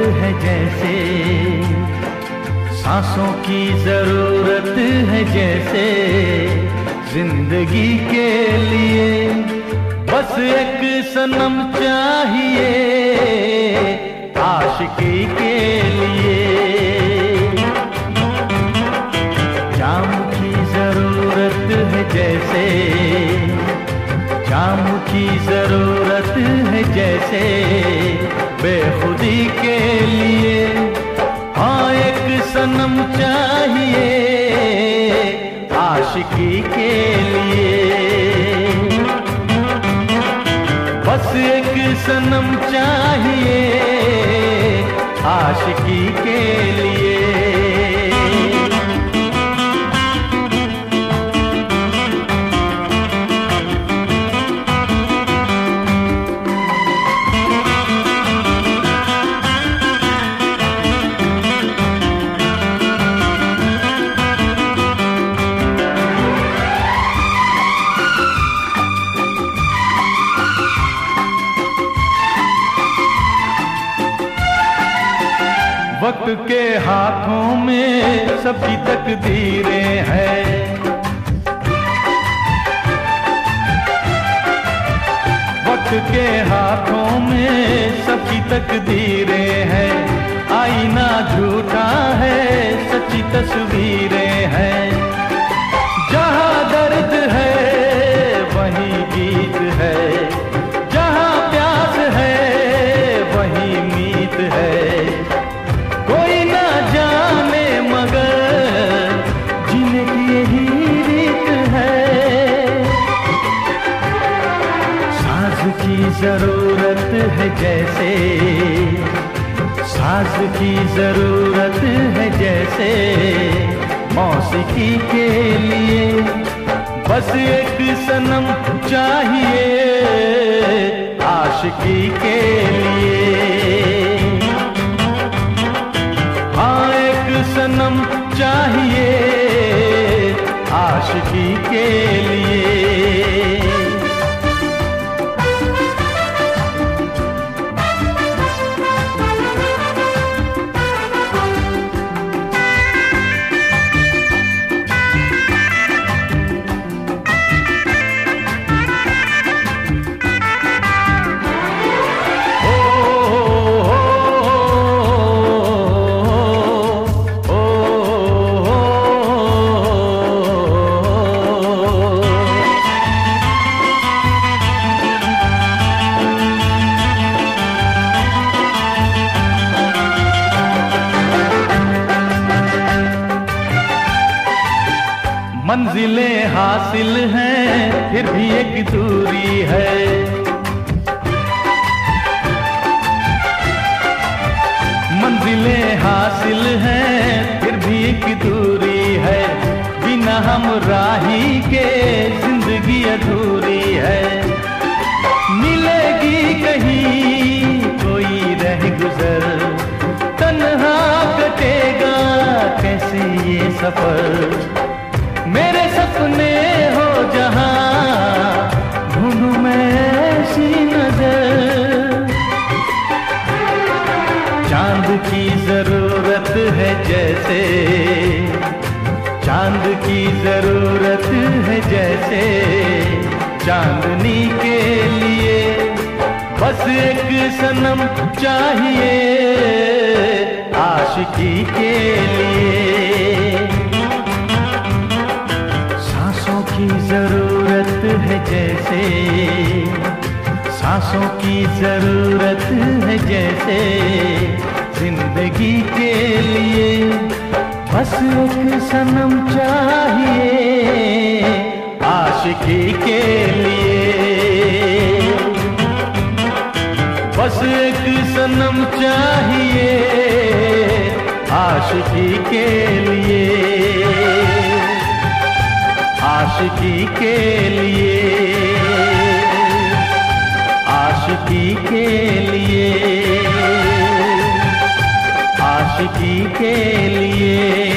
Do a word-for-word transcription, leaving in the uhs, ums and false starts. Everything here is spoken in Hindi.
है जैसे, सांसों की जरूरत है जैसे, जिंदगी के लिए बस एक सनम चाहिए आशिकी के लिए। जाम की जरूरत है जैसे, जाम की जरूरत है जैसे, बेखुदी के लिए हाँ एक सनम चाहिए आशिकी के लिए। बस एक सनम चाहिए आशिकी के लिए। वक्त के हाथों में सबकी तकदीरें हैं, वक्त के हाथों में सबकी तकदीरें हैं। आईना झूठा है सच्ची तस्वीरें हैं, जहाँ दर्द है वहीं गीत है, जहाँ प्यास है वहीं मीत है। कोई ना जाने मगर जीने की यही रीत है। साज की जरूरत है जैसे, साज की जरूरत है जैसे, मौसीकी के लिए बस एक सनम चाहिए आशिकी के लिए। हाँ एक सनम चाहिए आशिकी के लिए। मंजिलें हासिल हैं फिर भी एक दूरी है, मंजिलें हासिल हैं फिर भी एक दूरी है। बिना हम राही के जिंदगी अधूरी है। मिलेगी कहीं कोई रह गुजर, तन्हा कटेगा कैसे ये सफर। मेरे सपने हो जहां ढूंढूं मैं ऐसी नजर। चांद की जरूरत है जैसे, चांद की जरूरत है जैसे, चांदनी के लिए बस एक सनम चाहिए आशिकी के लिए। सांसों की जरूरत है जैसे, सांसों की जरूरत है जैसे, जिंदगी के लिए बस एक सनम चाहिए आशिकी के लिए। बस एक सनम चाहिए आशिकी के लिए, आशिकी के लिए, आशिकी के लिए, आशिकी के लिए।